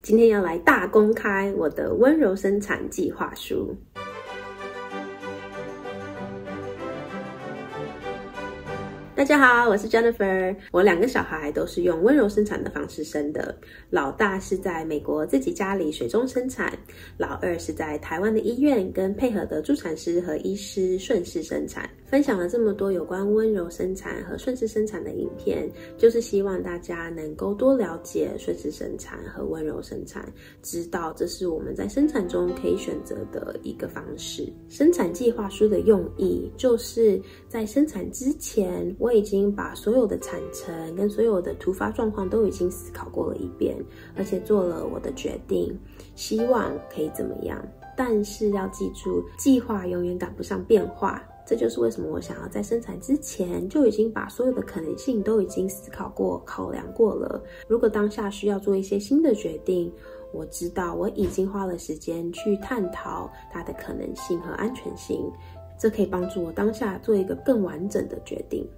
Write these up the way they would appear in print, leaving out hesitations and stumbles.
今天要来大公开我的温柔生产计划书。大家好，我是 Jennifer。我2个小孩都是用温柔生产的方式生的，老大是在美国自己家里水中生产，老二是在台湾的医院跟配合的助产师和医师顺势生产。分享了这么多有关温柔生产和顺势生产的影片，就是希望大家能够多了解顺势生产和温柔生产，知道这是我们在生产中可以选择的一个方式。生产计划书的用意就是在生产之前，我已经把所有的产程跟所有的突发状况都已经思考过了一遍，而且做了我的决定，希望可以怎么样。但是要记住，计划永远赶不上变化。这就是为什么我想要在生产之前就已经把所有的可能性都已经思考过、考量过了。如果当下需要做一些新的决定，我知道我已经花了时间去探讨它的可能性和安全性，这可以帮助我当下做一个更完整的决定。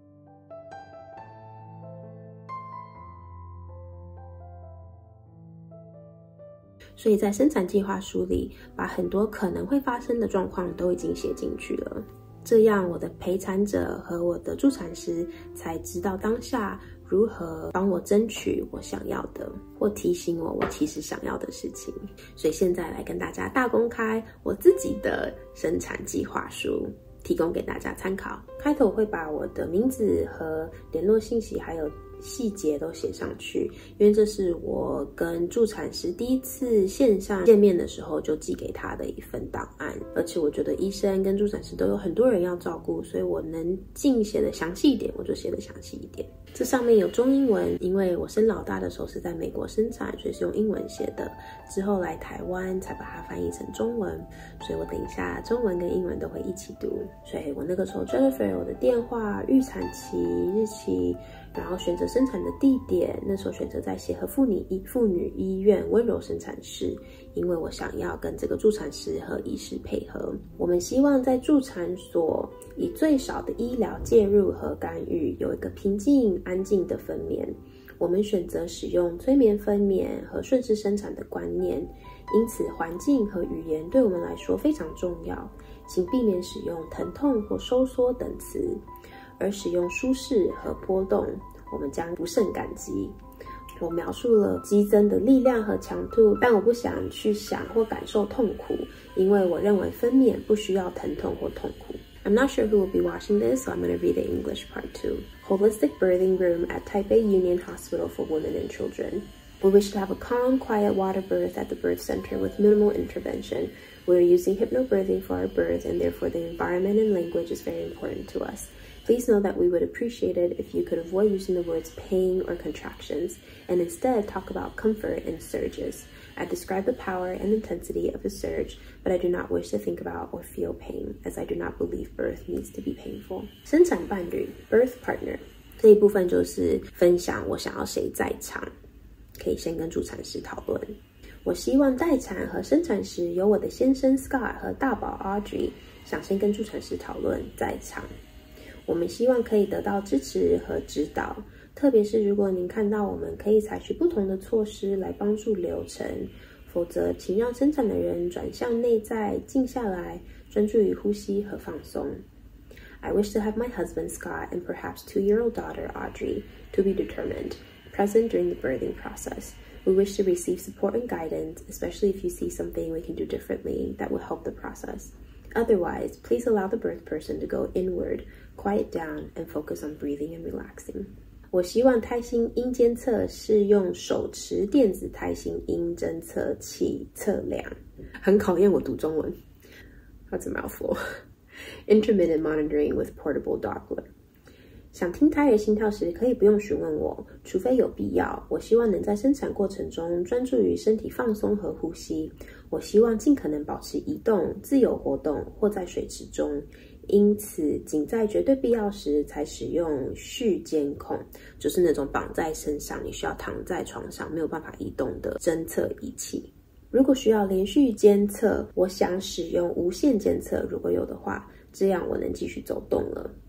所以在生产计划书里，把很多可能会发生的状况都已经写进去了。这样我的陪产者和我的助产师才知道当下如何帮我争取我想要的，或提醒我其实想要的事情。所以现在来跟大家大公开我自己的生产计划书，提供给大家参考。开头我会把我的名字和联络信息还有细节都写上去，因为这是我跟助产师第一次线上见面的时候就寄给他的一份档案。而且我觉得医生跟助产师都有很多人要照顾，所以我能尽写的详细一点我就写的详细一点。这上面有中英文，因为我生老大的时候是在美国生产，所以是用英文写的，之后来台湾才把它翻译成中文，所以我等一下中文跟英文都会一起读。所以我那个时候 Jennifer 我的电话、预产期、日期，然后选择生产的地点，那时候选择在协和妇女医院温柔生产室，因为我想要跟这个助产师和医师配合。我们希望在助产所以最少的医疗介入和干预，有一个平静安静的分娩。我们选择使用催眠分娩和顺势生产的观念，因此环境和语言对我们来说非常重要，请避免使用疼痛或收缩等词，而使用舒适和波动，我们将不胜感激。我描述了激增的力量和强度，但我不想去想或感受痛苦，因为我认为分娩不需要疼痛或痛苦。I'm not sure who will be watching this, so I'm going to read the English part too. Holistic birthing room at Taipei Union Hospital for Women and Children. We wish to have a calm, quiet water birth at the birth center with minimal intervention. We're using hypnobirthing for our birth, and therefore the environment and language is very important to us. Please know that we would appreciate it if you could avoid using the words pain or contractions, and instead talk about comfort and surges. I describe the power and intensity of a surge, but I do not wish to think about or feel pain, as I do not believe birth needs to be painful. 生产伴侣 birth partner 这一部分就是分享我想要谁在场，可以先跟助产师讨论。我希望待产和生产时有我的先生 Scott 和大宝 Audrey 想先跟助产师讨论在场。我们希望可以得到支持和指导，特别是如果您看到我们可以采取不同的措施来帮助流程，否则请让生产的人转向内在，静下来，专注于呼吸和放松。I wish to have my husband Scott and perhaps 2-year-old daughter Audrey to be determined, present during the birthing process. We wish to receive support and guidance, especially if you see something we can do differently that will help the process. Otherwise, please allow the birth person to go inward, quiet down, and focus on breathing and relaxing. 我希望胎心音监测是用手持电子胎心音侦测器测量，很考验我读中文。That's a mouthful. Intermittent monitoring with portable Doppler. 想听胎儿心跳时，可以不用询问我，除非有必要。我希望能在生产过程中专注于身体放松和呼吸。我希望尽可能保持移动、自由活动或在水池中。因此，仅在绝对必要时才使用续监控，就是那种绑在身上，你需要躺在床上没有办法移动的侦测仪器。如果需要连续监测，我想使用无线监测，如果有的话，这样我能继续走动了。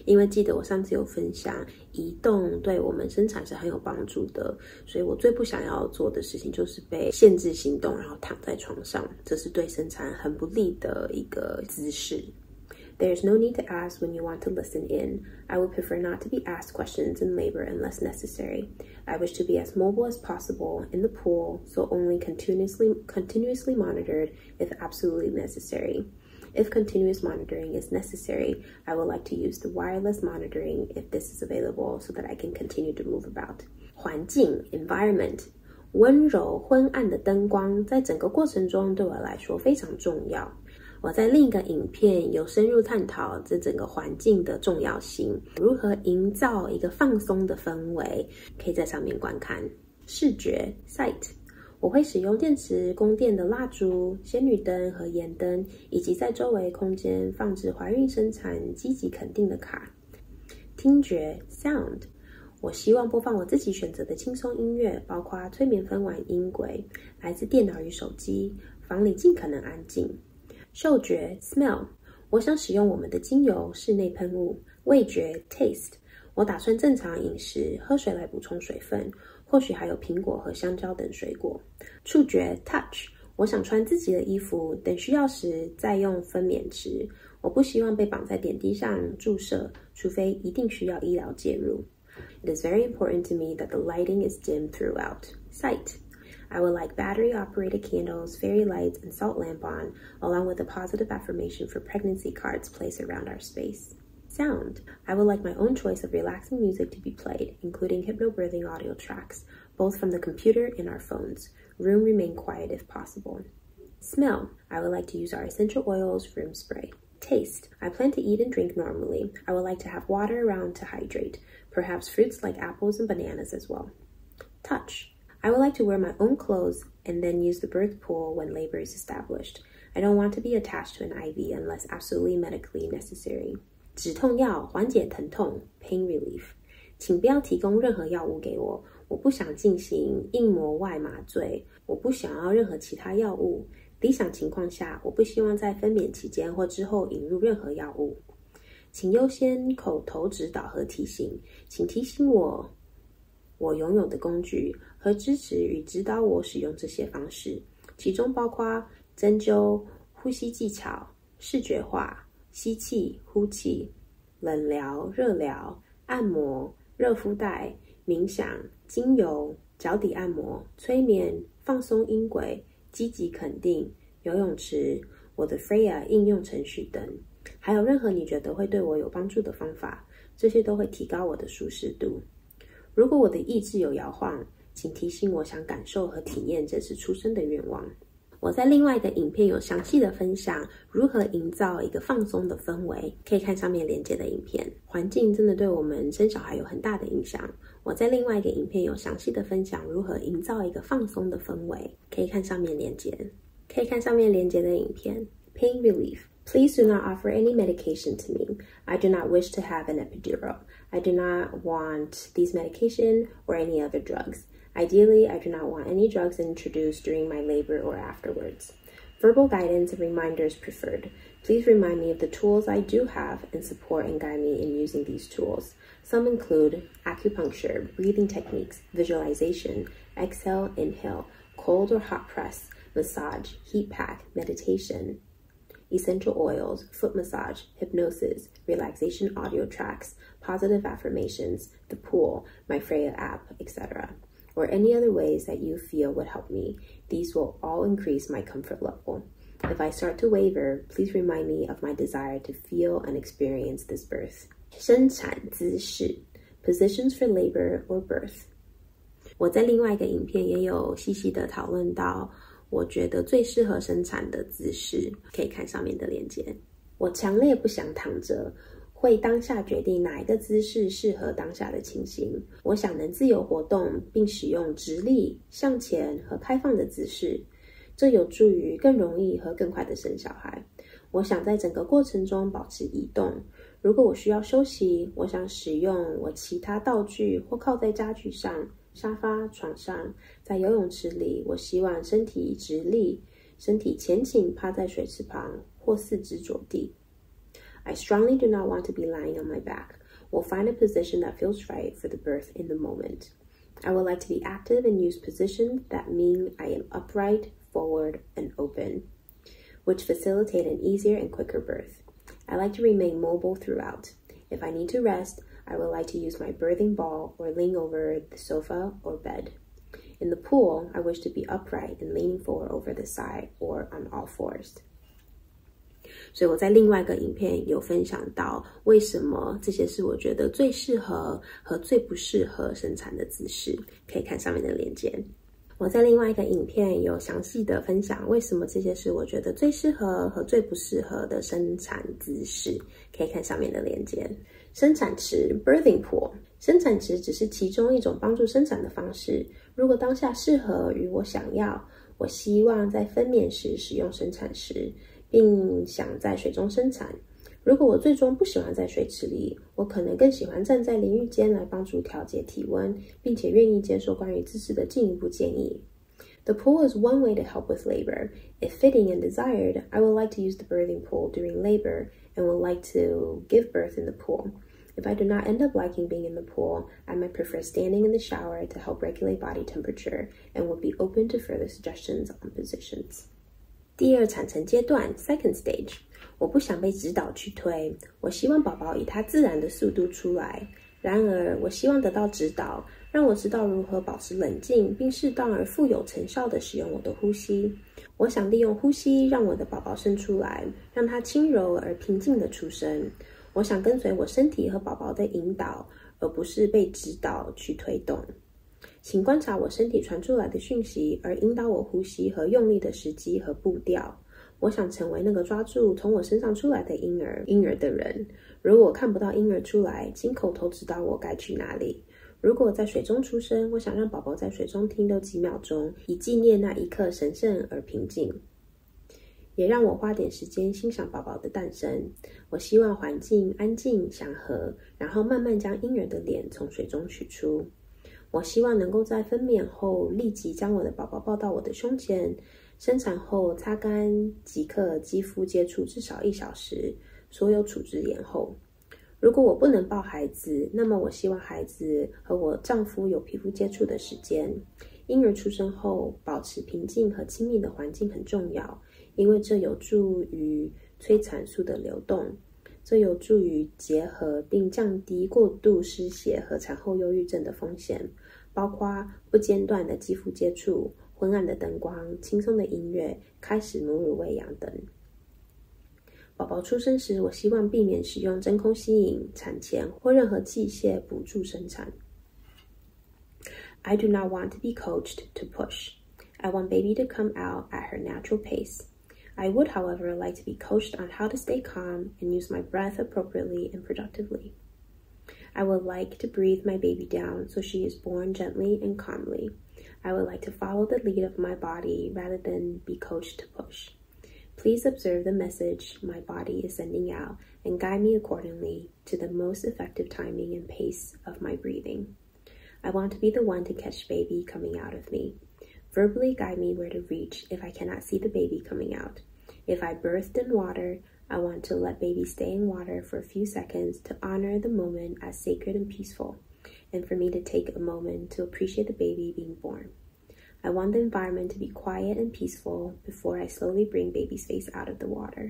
因为记得我上次有分享，移动对我们生产是很有帮助的，所以我最不想要做的事情就是被限制行动，然后躺在床上，这是对生产很不利的一个姿势。There's no need to ask when you want to listen in. I would prefer not to be asked questions in labor unless necessary. I wish to be as mobile as possible in the pool, so only continuously monitored if absolutely necessary. If continuous monitoring is necessary, I would like to use the wireless monitoring if this is available so that I can continue to move about. 环境 environment 温柔昏暗的灯光在整个过程中对我来说非常重要。我在另一个影片有深入探讨这整个环境的重要性，如何营造一个放松的氛围，可以在上面观看。视觉 sight 我会使用电池供电的蜡烛、仙女灯和盐灯，以及在周围空间放置怀孕生产积极肯定的卡。听觉 sound 我希望播放我自己选择的轻松音乐，包括催眠分晚音轨，来自电脑与手机，房里尽可能安静。嗅觉 smell 我想使用我们的精油、室内喷雾。味觉 taste 我打算正常饮食，喝水来补充水分，或许还有苹果和香蕉等水果。触觉 touch 我想穿自己的衣服，等需要时再用分娩池。我不希望被绑在点滴上注射，除非一定需要医疗介入。It is very important to me that the lighting is dim throughout. Sight I would like battery-operated candles, fairy lights, and salt lamp on, along with a positive affirmation for pregnancy cards placed around our space. Sound I would like my own choice of relaxing music to be played, including hypnobirthing audio tracks, both from the computer and our phones. Room remain quiet if possible. Smell I would like to use our essential oils room spray. Taste I plan to eat and drink normally. I would like to have water around to hydrate, perhaps fruits like apples and bananas as well. Touch I would like to wear my own clothes and then use the birth pool when labor is established. I don't want to be attached to an IV unless absolutely medically necessary. 止痛药缓解疼痛 pain relief 请不要提供任何药物给我，我不想进行硬膜外麻醉，我不想要任何其他药物。理想情况下，我不希望在分娩期间或之后引入任何药物。请优先口头指导和提醒，请提醒我拥有的工具和支持与指导我使用这些方式，其中包括针灸、呼吸技巧、视觉化、吸气、呼气、冷疗、热疗、按摩、热敷带、冥想、精油、脚底按摩、催眠、放松音轨、积极肯定、游泳池、我的 Freya 应用程序等，还有任何你觉得会对我有帮助的方法，这些都会提高我的舒适度。如果我的意志有摇晃，请提醒我想感受和体验这次出生的愿望。我在另外的影片有详细的分享如何营造一个放松的氛围，可以看上面连结的影片。环境真的对我们生小孩有很大的影响。我在另外一个影片有详细的分享如何营造一个放松的氛围，可以看上面连结。可以看上面连结的影片。Pain relief. Please do not offer any medication to me. I do not wish to have an epidural. I do not want these medication or any other drugs. Ideally, I do not want any drugs introduced during my labor or afterwards. Verbal guidance and reminders preferred. Please remind me of the tools I do have and support and guide me in using these tools. Some include acupuncture, breathing techniques, visualization, exhale, inhale, cold or hot press, massage, heat pack, meditation, essential oils, foot massage, hypnosis, relaxation audio tracks, positive affirmations, the pool, my Freya app, etc., or any other ways that you feel would help me. These will all increase my comfort level. If I start to waver, please remind me of my desire to feel and experience this birth. 生产姿势 Positions for labor or birth. 我在另外一个影片也有细细的讨论到我觉得最适合生产的姿势，可以看上面的链接。我强烈不想躺着，会当下决定哪一个姿势适合当下的情形。我想能自由活动，并使用直立、向前和开放的姿势，这有助于更容易和更快的生小孩。我想在整个过程中保持移动。如果我需要休息，我想使用我其他道具或靠在家具上、沙发、床上。在游泳池里，我希望身体直立，身体前倾趴在水池旁或四肢着地。 I strongly do not want to be lying on my back. We'll find a position that feels right for the birth in the moment. I would like to be active and use positions that mean I am upright, forward, and open, which facilitate an easier and quicker birth. I like to remain mobile throughout. If I need to rest, I would like to use my birthing ball or lean over the sofa or bed. In the pool, I wish to be upright and leaning forward over the side or on all fours. 所以我在另外一个影片有分享到为什么这些是我觉得最适合和最不适合生产的姿势，可以看上面的链接。我在另外一个影片有详细的分享为什么这些是我觉得最适合和最不适合的生产姿势，可以看上面的链接。生产池 birthing pool， 生产池只是其中一种帮助生产的方式。如果当下适合与我想要，我希望在分娩时使用生产池，并想在水中生产。如果我最终不喜欢在水池里，我可能更喜欢站在淋浴间来帮助调节体温，并且愿意接受关于姿势的进一步建议。The pool is one way to help with labor. If fitting and desired, I would like to use the birthing pool during labor and would like to give birth in the pool. If I do not end up liking being in the pool, I might prefer standing in the shower to help regulate body temperature and would be open to further suggestions on positions. 第二产程阶段 second stage， 我不想被指导去推，我希望宝宝以他自然的速度出来。然而，我希望得到指导，让我知道如何保持冷静，并适当而富有成效地使用我的呼吸。我想利用呼吸让我的宝宝生出来，让他轻柔而平静地出生。我想跟随我身体和宝宝的引导，而不是被指导去推动。请观察我身体传出来的讯息，而引导我呼吸和用力的时机和步调。我想成为那个抓住从我身上出来的婴儿的人。如果我看不到婴儿出来，请口头指导我该去哪里。如果我在水中出生，我想让宝宝在水中停留几秒钟，以纪念那一刻神圣而平静。也让我花点时间欣赏宝宝的诞生。我希望环境安静祥和，然后慢慢将婴儿的脸从水中取出。我希望能够在分娩后立即将我的宝宝抱到我的胸前，生产后擦干即刻肌肤接触至少1小时，所有处置延后。如果我不能抱孩子，那么我希望孩子和我丈夫有皮肤接触的时间。婴儿出生后，保持平静和亲密的环境很重要，因为这有助于催产素的流动，这有助于结合并降低过度失血和产后忧郁症的风险，包括不间断的肌肤接触、昏暗的灯光、轻松的音乐、开始母乳喂养等。宝宝出生时，我希望避免使用真空吸引、产钳或任何器械补助生产。I do not want to be coached to push. I want baby to come out at her natural pace. I would, however, like to be coached on how to stay calm and use my breath appropriately and productively. I would like to breathe my baby down so she is born gently and calmly. I would like to follow the lead of my body rather than be coached to push. Please observe the message my body is sending out and guide me accordingly to the most effective timing and pace of my breathing. I want to be the one to catch baby coming out of me. Verbally guide me where to reach if I cannot see the baby coming out. If I birthed in water, I want to let baby stay in water for a few seconds to honor the moment as sacred and peaceful, and for me to take a moment to appreciate the baby being born. I want the environment to be quiet and peaceful before I slowly bring baby's face out of the water.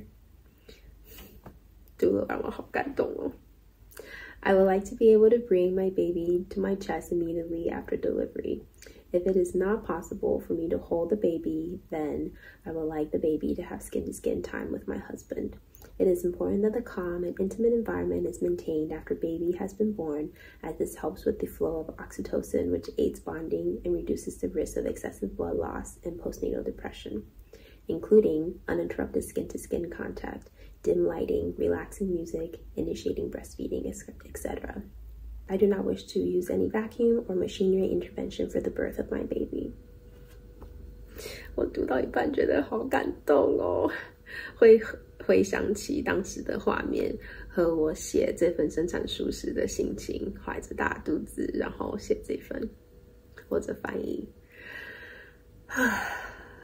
读了让我好感动哦。I would like to be able to bring my baby to my chest immediately after delivery. If it is not possible for me to hold the baby, then I would like the baby to have skin-to-skin time with my husband. It is important that the calm and intimate environment is maintained after baby has been born, as this helps with the flow of oxytocin, which aids bonding and reduces the risk of excessive blood loss and postnatal depression, including uninterrupted skin-to-skin contact, dim lighting, relaxing music, initiating breastfeeding, etc. I do not wish to use any vacuum or machinery intervention for the birth of my baby. 我读到一半觉得好感动哦，会回想起当时的画面和我写这份生产书时的心情，怀着大肚子，然后写这份或者翻译。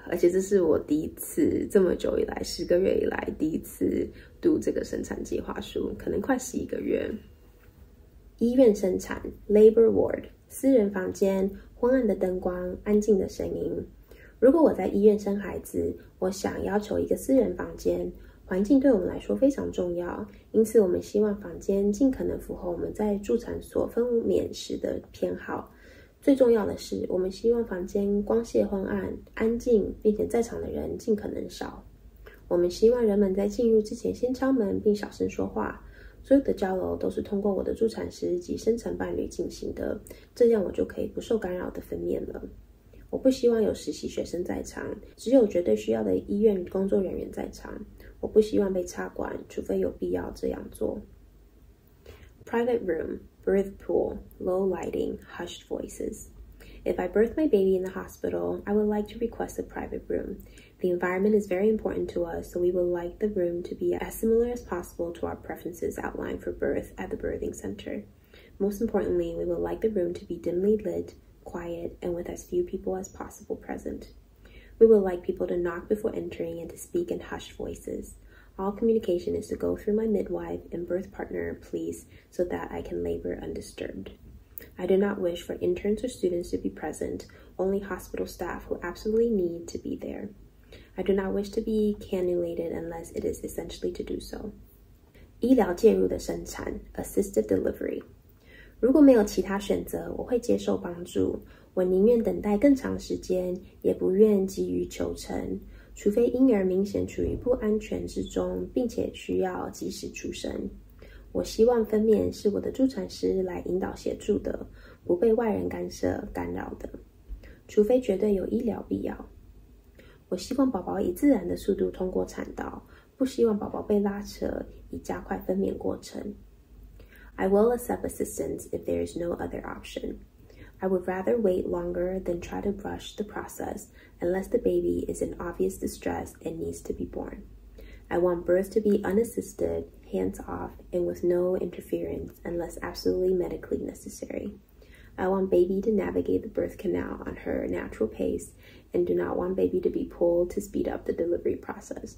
而且这是我第一次这么久以来10个月以来第一次读这个生产计划书，可能快11个月。医院生产 Labor Ward， 私人房间，昏暗的灯光，安静的声音。如果我在医院生孩子，我想要求一个私人房间，环境对我们来说非常重要，因此我们希望房间尽可能符合我们在助产所分娩时的偏好。最重要的是，我们希望房间光线昏暗、安静，并且在场的人尽可能少。我们希望人们在进入之前先敲门并小声说话。所有的交流都是通过我的助产师及生产伴侣进行的，这样我就可以不受干扰的分娩了。我不希望有实习学生在场，只有绝对需要的医院工作人员在场。我不希望被插管，除非有必要这样做。Private room, birth pool, low lighting, hushed voices. If I birth my baby in the hospital, I would like to request a private room. The environment is very important to us, so we would like the room to be as similar as possible to our preferences outlined for birth at the birthing center. Most importantly, we would like the room to be dimly lit, quiet, and with as few people as possible present. We would like people to knock before entering and to speak in hushed voices. All communication is to go through my midwife and birth partner, please, so that I can labor undisturbed. I do not wish for interns or students to be present, only hospital staff who absolutely need to be there. I do not wish to be cannulated unless it is essentially to do so. 医疗介入的生产 Assisted Delivery。 如果没有其他选择，我会接受帮助。我宁愿等待更长时间，也不愿急于求成，除非婴儿明显处于不安全之中，并且需要及时出生。我希望分娩是我的助产师来引导协助的，不被外人干涉干扰的，除非绝对有医疗必要。我希望宝宝以自然的速度通过产道，不希望宝宝被拉扯，以加快分娩过程。I will accept assistance if there is no other option. I would rather wait longer than try to rush the process unless the baby is in obvious distress and needs to be born. I want birth to be unassisted, hands-off, and with no interference unless absolutely medically necessary. I want baby to navigate the birth canal on her natural pace and do not want baby to be pulled to speed up the delivery process.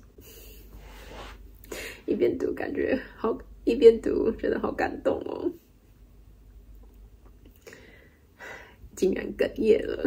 一边读感觉好，一边读觉得好感动哦，竟然哽咽了。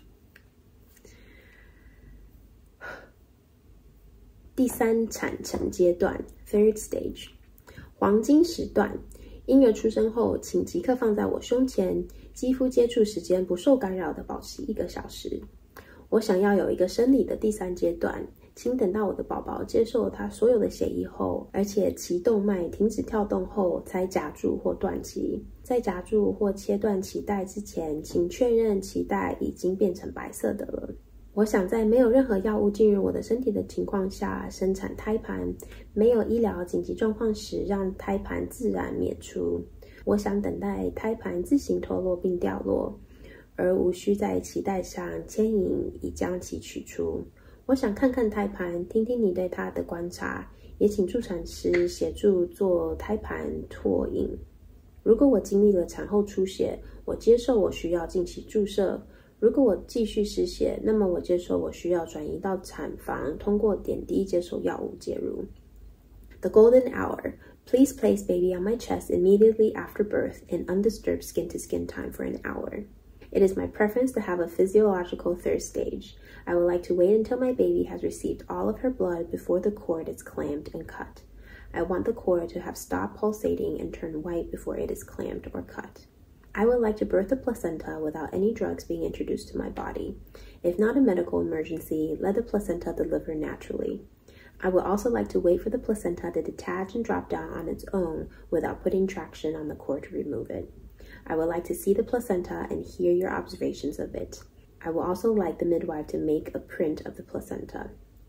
第三产程阶段 Third Stage， 黄金时段，婴儿出生后，请即刻放在我胸前，肌肤接触时间不受干扰的保持1个小时。我想要有一个生理的第三阶段，请等到我的宝宝接受他所有的血液后，而且脐动脉停止跳动后，才夹住或断脐。在夹住或切断脐带之前，请确认脐带已经变成白色的了。我想在没有任何药物进入我的身体的情况下生产胎盘，没有医疗紧急状况时让胎盘自然娩出。我想等待胎盘自行脱落并掉落，而无需在脐带上牵引以将其取出。我想看看胎盘，听听你对它的观察，也请助产师协助做胎盘拓印。如果我经历了产后出血，我接受我需要进行注射。如果我继续失血，那么我接受我需要转移到产房，通过点滴接受药物介入。The golden hour. Please place baby on my chest immediately after birth in undisturbed skin-to-skin time for an hour. It is my preference to have a physiological third stage. I would like to wait until my baby has received all of her blood before the cord is clamped and cut. I want the cord to have stopped pulsating and turn white before it is clamped or cut. I would like to birth the placenta without any drugs being introduced to my body. If not a medical emergency, let the placenta deliver naturally. I would also like to wait for the placenta to detach and drop down on its own without putting traction on the cord to remove it. I would like to see the placenta and hear your observations of it. I would also like the midwife to make a print of the placenta.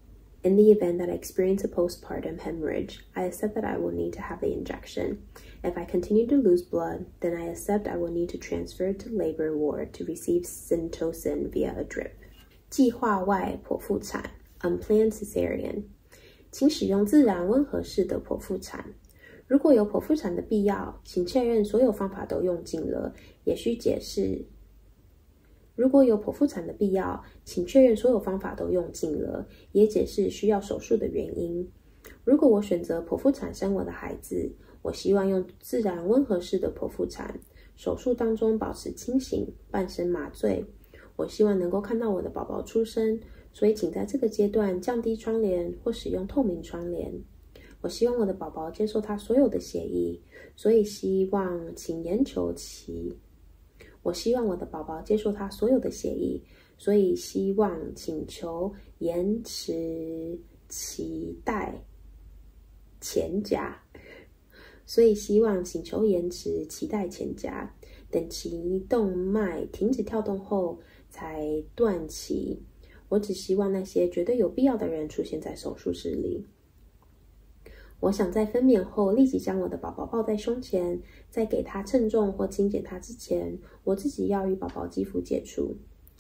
In the event that I experience a postpartum hemorrhage, I accept that I will need to have the injection. If I continue to lose blood, then I accept I will need to transfer to labor ward to receive Syntocin via a drip. 计划外剖腹产 Unplanned cesarean. 请使用自然温和式的剖腹产。如果有剖腹产的必要，请确认所有方法都用尽了，也需解释如果有剖腹产的必要，请确认所有方法都用尽了，也解释需要手术的原因。如果我选择剖腹产生我的孩子，我希望用自然温和式的剖腹产，手术当中保持清醒，半身麻醉。我希望能够看到我的宝宝出生，所以请在这个阶段降低窗帘或使用透明窗帘。我希望我的宝宝接受他所有的血液，所以希望请延求期。我希望我的宝宝接受他所有的血液，所以希望请求延迟脐带前夹。所以希望请求延迟脐带前夹，等其动脉停止跳动后才断脐。我只希望那些觉得有必要的人出现在手术室里。我想在分娩后立即将我的宝宝抱在胸前，在给他称重或清洁他之前，我自己要与宝宝肌肤接触。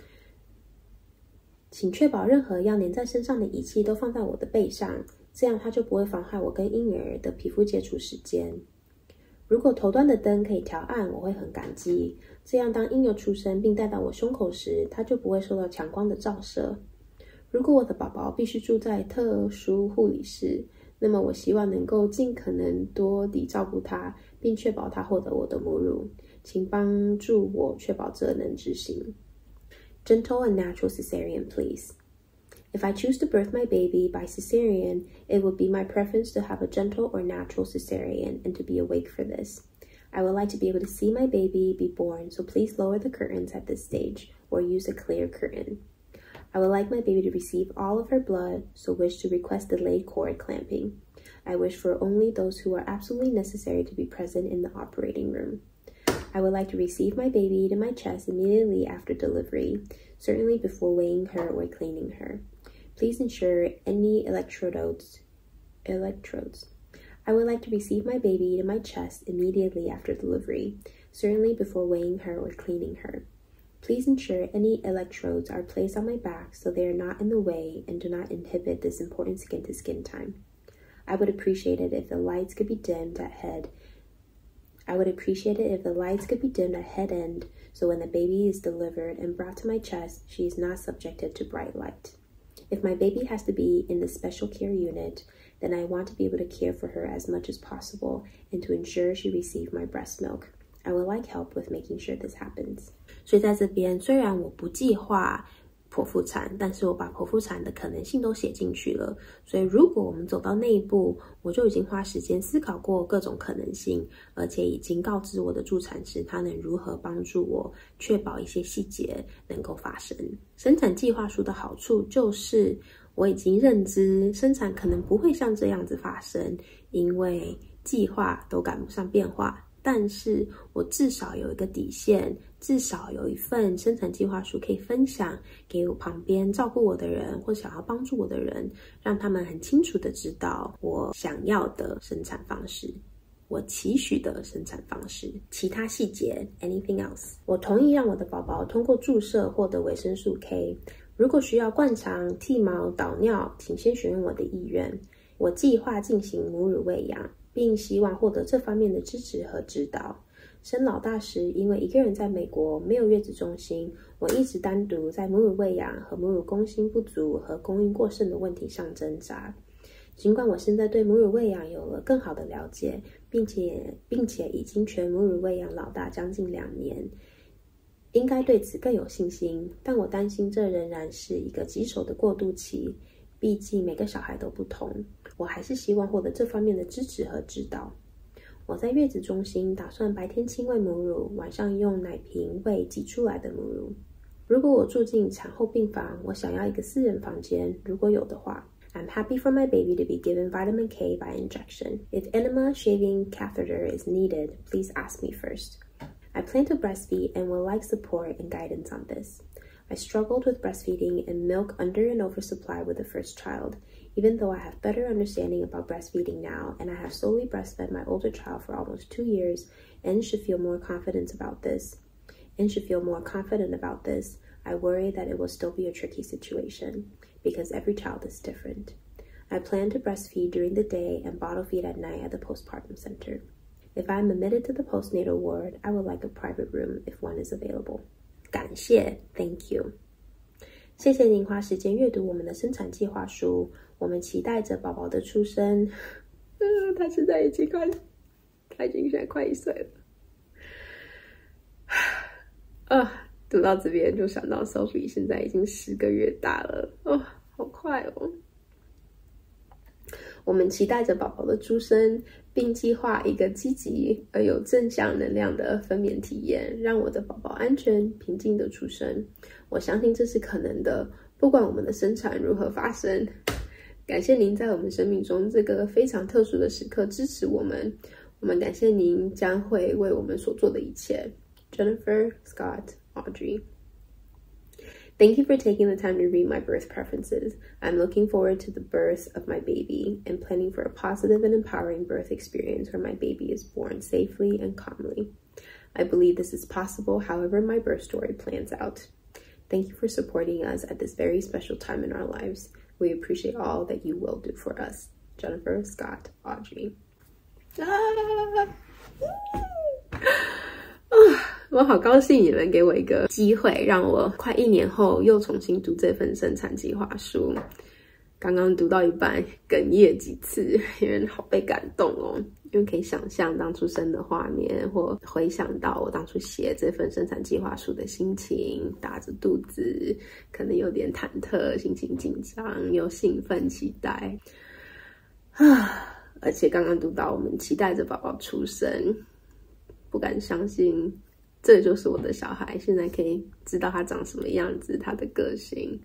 请确保任何要粘在身上的仪器都放在我的背上，这样它就不会妨害我跟婴儿的皮肤接触时间。如果头端的灯可以调暗，我会很感激，这样当婴儿出生并带到我胸口时，它就不会受到强光的照射。如果我的宝宝必须住在特殊护理室，那么我希望能够尽可能多地照顾他，并确保他获得我的母乳。请帮助我确保这能执行。Gentle and natural cesarean, please. If I choose to birth my baby by cesarean, it would be my preference to have a gentle or natural cesarean and to be awake for this. I would like to be able to see my baby be born, so please lower the curtains at this stage or use a clear curtain. I would like my baby to receive all of her blood, so wish to request delayed cord clamping. I wish for only those who are absolutely necessary to be present in the operating room. I would like to receive my baby to my chest immediately after delivery, certainly before weighing her or cleaning her. Please ensure any electrodes. I would like to receive my baby to my chest immediately after delivery, certainly before weighing her or cleaning her. Please ensure any electrodes are placed on my back so they are not in the way and do not inhibit this important skin-to-skin time. I would appreciate it if the lights could be dimmed at head end, so when the baby is delivered and brought to my chest, she is not subjected to bright light. If my baby has to be in the special care unit, then I want to be able to care for her as much as possible and to ensure she receives my breast milk. I would like help with making sure this happens. 所以在这边，虽然我不计划剖腹产，但是我把剖腹产的可能性都写进去了。所以如果我们走到那一步，我就已经花时间思考过各种可能性，而且已经告知我的助产师他能如何帮助我确保一些细节能够发生。生产计划书的好处就是我已经认知生产可能不会像这样子发生，因为计划都赶不上变化。但是我至少有一个底线，至少有一份生产计划书可以分享给我旁边照顾我的人或想要帮助我的人，让他们很清楚的知道我想要的生产方式，我期许的生产方式。其他细节 anything else， 我同意让我的宝宝通过注射获得维生素 K。 如果需要灌肠、剃毛、导尿，请先询问我的意愿。我计划进行母乳喂养，并希望获得这方面的支持和指导。生老大时，因为一个人在美国没有月子中心，我一直单独在母乳喂养和母乳供应不足和供应过剩的问题上挣扎。尽管我现在对母乳喂养有了更好的了解，并且已经全母乳喂养老大将近2年，应该对此更有信心，但我担心这仍然是一个棘手的过渡期，毕竟每个小孩都不同。我还是希望获得这方面的支持和指导。我在月子中心打算白天亲喂母乳，晚上用奶瓶喂挤出来的母乳。如果我住进产后病房，我想要一个私人房间，如果有的话。I'm happy for my baby to be given vitamin K by injection. If enema shaving catheter is needed, please ask me first. I plan to breastfeed and would like support and guidance on this. I struggled with breastfeeding and milk under and oversupply with the first child. Even though I have better understanding about breastfeeding now, and I have solely breastfed my older child for almost 2 years, and should feel more confident about this, I worry that it will still be a tricky situation, because every child is different. I plan to breastfeed during the day and bottle feed at night at the postpartum center. If I am admitted to the postnatal ward, I would like a private room if one is available. 感谢 ，Thank you。谢谢您花时间阅读我们的生产计划书，我们期待着宝宝的出生。他现在现在快1岁了。读到这边就想到 Sophie 现在已经10个月大了，好快哦。我们期待着宝宝的出生，并计划一个积极而有正向能量的分娩体验，让我的宝宝安全平静的出生。我相信这是可能的，不管我们的生产如何发生。感谢您在我们生命中这个非常特殊的时刻支持我们，我们感谢您将会为我们所做的一切。Jennifer, Scott, Audrey. Thank you for taking the time to read my birth preferences. I'm looking forward to the birth of my baby and planning for a positive and empowering birth experience where my baby is born safely and calmly. I believe this is possible however my birth story plans out. Thank you for supporting us at this very special time in our lives. We appreciate all that you will do for us. Jennifer, Scott, Audrey. 我好高兴你们给我一个机会，让我快1年后又重新读这份生产计划书。刚刚读到一半，哽咽几次，因为好被感动哦。因为可以想象当初生的画面，或回想到我当初写这份生产计划书的心情，打着肚子，可能有点忐忑，心情紧张又兴奋期待而且刚刚读到我们期待着宝宝出生，不敢相信这就是我的小孩，现在可以知道他长什么样子，他的个性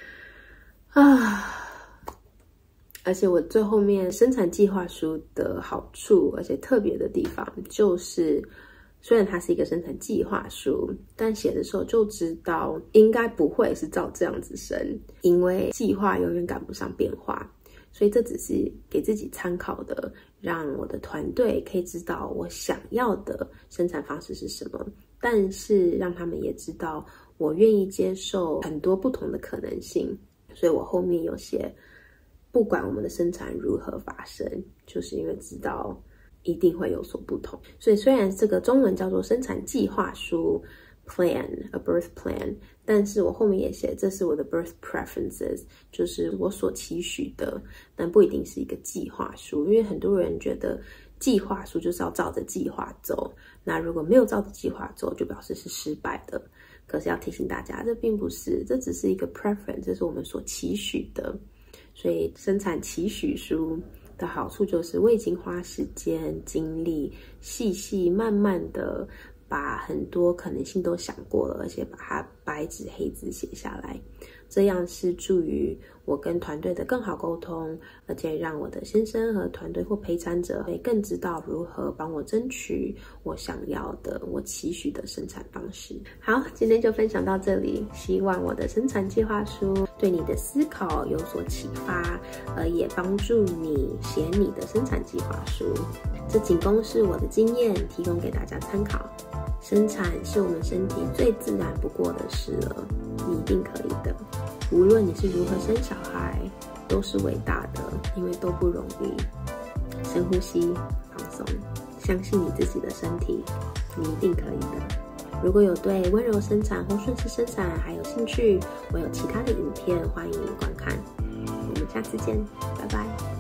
而且我最后面生产计划书的好处，而且特别的地方就是，虽然它是一个生产计划书，但写的时候就知道应该不会是照这样子生，因为计划永远赶不上变化，所以这只是给自己参考的，让我的团队可以知道我想要的生产方式是什么，但是让他们也知道我愿意接受很多不同的可能性，所以我后面有写不管我们的生产如何发生，就是因为知道一定会有所不同。所以虽然这个中文叫做生产计划书 plan, a birth plan， 但是我后面也写这是我的 birth preferences， 就是我所期许的，但不一定是一个计划书，因为很多人觉得计划书就是要照着计划走，那如果没有照着计划走，就表示是失败的。可是要提醒大家，这并不是，这只是一个 preference， 这是我们所期许的。所以生产期许书的好处就是我已经花时间精力细细慢慢的把很多可能性都想过了，而且把它白纸黑字写下来，这样是助于我跟团队的更好沟通，而且让我的先生和团队或陪产者会更知道如何帮我争取我想要的我期许的生产方式。好，今天就分享到这里，希望我的生产计划书对你的思考有所启发，也帮助你写你的生产计划书。这仅供是我的经验，提供给大家参考。生产是我们身体最自然不过的事了，你一定可以的。无论你是如何生小孩，都是伟大的，因为都不容易。深呼吸，放松，相信你自己的身体，你一定可以的。如果有对温柔生产或顺势生产还有兴趣，我有其他的影片，欢迎观看。我们下次见，拜拜。